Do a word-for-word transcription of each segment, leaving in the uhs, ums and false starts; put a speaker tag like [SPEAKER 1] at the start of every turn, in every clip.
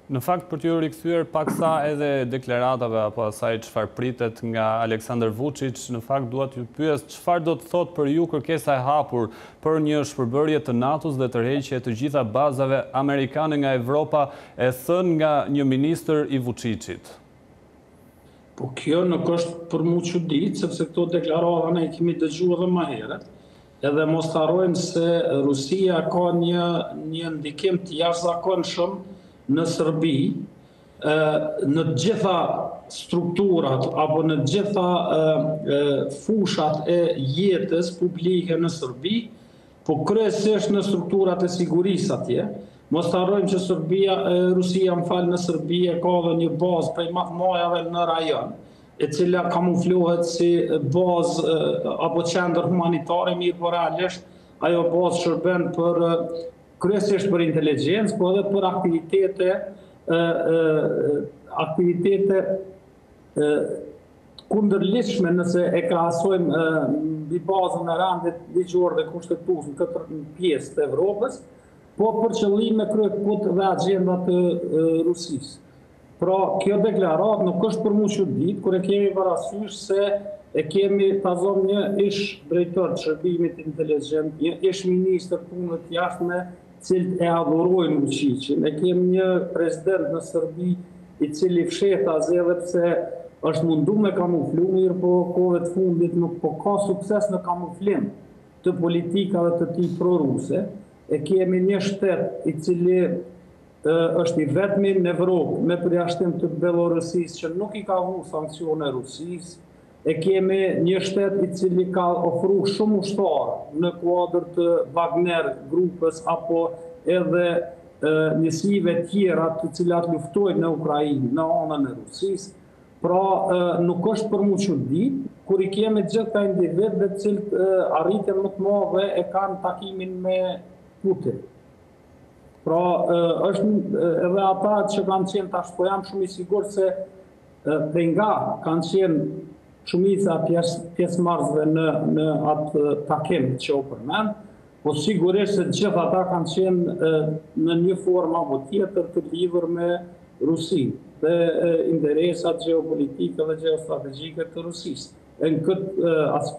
[SPEAKER 1] Në fakt, për t'ju rikthyer paksa edhe deklaratave apo asaj çfarë pritet nga Aleksandar Vučić, në fakt dua t'ju pyes çfarë do të thotë për ju kërkesa e hapur për një shpërbërje të NATO-s dhe tërheqje të gjitha bazave amerikane nga Evropa, e thënë nga një ministër i Vučićit.
[SPEAKER 2] Po kjo nuk është për mu çudit, sepse këto deklarata ne i kemi dëgjuar edhe më herët. Edhe mos harrojmë se Rusia ka një një ndikim të jashtëzakonshëm në Serbi, në të gjitha strukturat apo në të gjitha fushat e jetës publike në Serbi, po kryesisht në strukturat e sigurisë atje. Mos harrojmë që Serbia, Rusia më falë në Serbi e ka dhe një bazë prej majave në rajon, e cila kamuflohet si bazë apo qendër humanitare, mirë por realisht ajo bazë shërben për kryesisht për inteligjencë, po edhe për aktivitete aktivitete kundërligjshme nëse e krahasojmë mbi bazën e rendit ligjor dhe kushtetues në këtë pjesë të Evropës, po për qëllime kryekut dhe agjendat të Rusisë. Pra, kjo deklarat nuk është për mu çudit, kur e kemi parasysh se e kemi tazom një ish drejtor të shërbimit inteligjent, një ish ministër punët jashtme, cilët e adhurojnë Vučićin. E kemi një president në Serbi i cili fsheta zedhe pse është mundu me kamuflu, mirë po kohëve të fundit nuk po ka sukses në kamuflim të politikave të tij proruse. E kemi një shtet i cili është i vetmi në Evropë me përjashtim të Belorusisë që nuk i ka vu sankcione Rusisë. E kemi një shtet i cili ka ofru shumë ushtarë në kuadër të Wagner grupës apo edhe njësive tjera të cilat luftojnë në Ukrainë, në anën e Rusisë. Pra nuk është për mu çudit, kur i kemi gjithë ka individ dhe cilët arritjen më të madhe e kanë takimin me Putin. Pra është edhe ata që kanë qenë tash, po jam shumë i sigurt se dhe nga kanë qenë shumica pjesëmarrësve në, në atë takim që u përmend, po sigurisht se gjithë ata kanë qenë në një formë apo tjetër të lidhur me Rusinë dhe interesat gjeopolitike dhe geostrategjike të Rusisë. Në këtë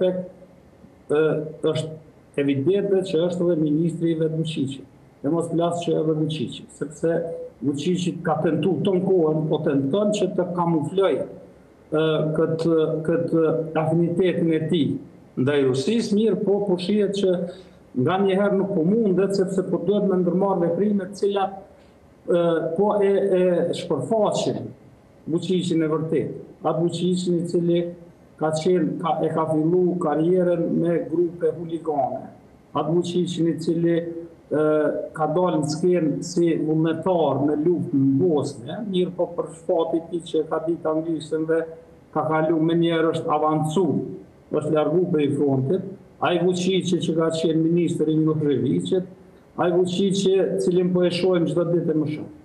[SPEAKER 2] aspekt është evidente që është edhe ministri i vetë Vučićit. Dhe mos flas që edhe Vučićit, sepse Vučićit ka tentu ton kohën, po tenton që të kamuflojë këtë, këtë afinitetin e tij ndaj Rusisë, mirë po po shihet që nga njëherë nuk po mundet, sepse po duhet me ndërmarrë veprime të cilat po e, e shpërfaqin Vučićin e vërtet. Atë Vučićin i cili ka qenë, ka, e ka fillu karrierën me grupe huligane. Atë Vučićin i cili ka dalë në skenë si vullnetar në luftën në Bosnjë, mirë po për shfati ti që ka ditë anglishtën dhe ka kalu me njerë është avancu, është largu për i frontit, ai Vučići që ka qenë ministri i Miloševićit, ai Vučići cilin po e shohim çdo ditë më shumë.